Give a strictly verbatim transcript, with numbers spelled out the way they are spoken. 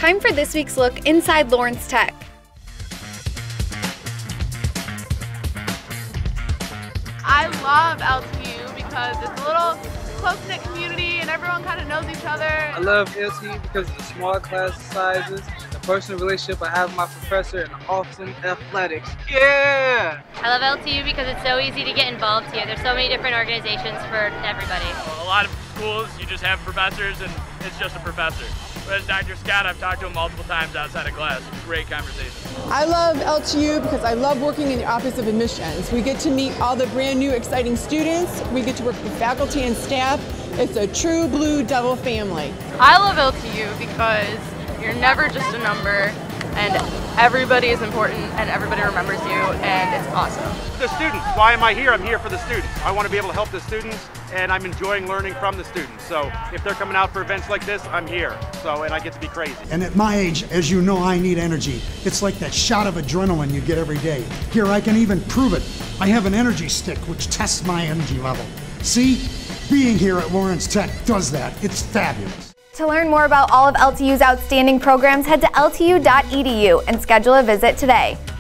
time for this week's look inside Lawrence Tech. I love L T U because it's a little close-knit community and everyone kind of knows each other. I love L T U because of the small class sizes, the personal relationship I have with my professor, and awesome athletics. Yeah! I love L T U because it's so easy to get involved here. There's so many different organizations for everybody. A lot of schools, you just have professors and it's just a professor. Whereas Doctor Scott, I've talked to him multiple times outside of class. Great conversation. I love L T U because I love working in the Office of Admissions. We get to meet all the brand new exciting students. We get to work with faculty and staff. It's a true blue devil family. I love L T U because you're never just a number and everybody is important and everybody remembers you and it's awesome. The students, why am I here? I'm here for the students. I want to be able to help the students and I'm enjoying learning from the students. So if they're coming out for events like this, I'm here. So, and I get to be crazy. And at my age, as you know, I need energy. It's like that shot of adrenaline you get every day. Here, I can even prove it. I have an energy stick which tests my energy level. See? Being here at Lawrence Tech does that. It's fabulous. To learn more about all of L T U's outstanding programs, head to L T U dot E D U and schedule a visit today.